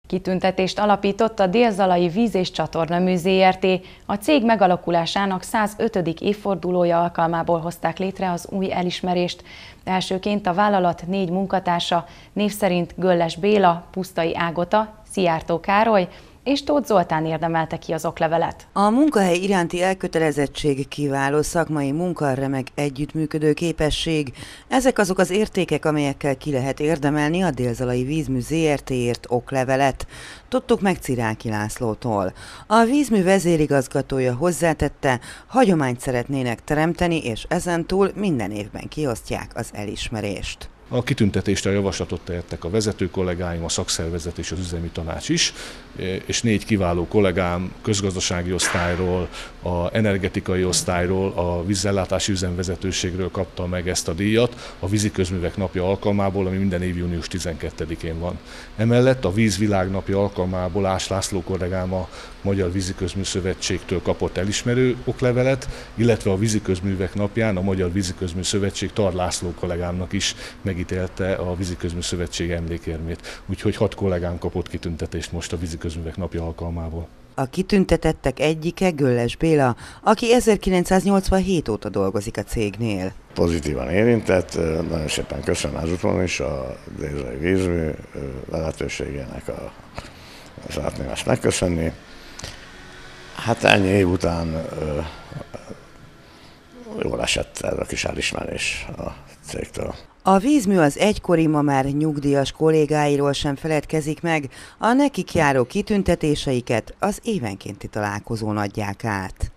Kitüntetést alapított a Dél-Zalai Víz- és Csatornamű Zrt. A cég megalakulásának 105. évfordulója alkalmából hozták létre az új elismerést. Elsőként a vállalat 4 munkatársa, név szerint Gölles Béla, Pusztai Ágota, Szijjártó Károly és Tóth Zoltán érdemelte ki az oklevelet. A munkahely iránti elkötelezettség, kiváló szakmai munka, remek együttműködő képesség. Ezek azok az értékek, amelyekkel ki lehet érdemelni a Dél-Zalai Vízmű Zrt.-ért oklevelet. Tudtuk meg Ciráki Lászlótól. A vízmű vezérigazgatója hozzátette, hagyományt szeretnének teremteni, és ezentúl minden évben kiosztják az elismerést. A kitüntetésre javaslatot tettek a vezető kollégáim, a szakszervezet és az üzemi tanács is, és 4 kiváló kollégám közgazdasági osztályról, a energetikai osztályról, a vízellátási üzemvezetőségről kapta meg ezt a díjat a Víziközművek napja alkalmából, ami minden év június 12-én van. Emellett a Vízvilágnapja alkalmából Ás László kollégám a Magyar Víziközmű Szövetségtől kapott elismerő oklevelet, illetve a Víziközművek napján a Magyar Víziközmű Szövetség Tar László kollégámnak is megítélte a Víziközmű Szövetség emlékérmét. Úgyhogy 6 kollégám kapott kitüntetést most a Víziközművek napja alkalmából. A kitüntetettek egyike Gölles Béla, aki 1987 óta dolgozik a cégnél. Pozitívan érintett, nagyon szépen köszönöm ezúton is a Dél-Zalai Vízmű vezetőségének szeretném ezt megköszönni. Hát ennyi év után jól esett ez a kis elismerés a cégtől. A vízmű az egykori, ma már nyugdíjas kollégáiról sem feledkezik meg, a nekik járó kitüntetéseiket az évenkénti találkozón adják át.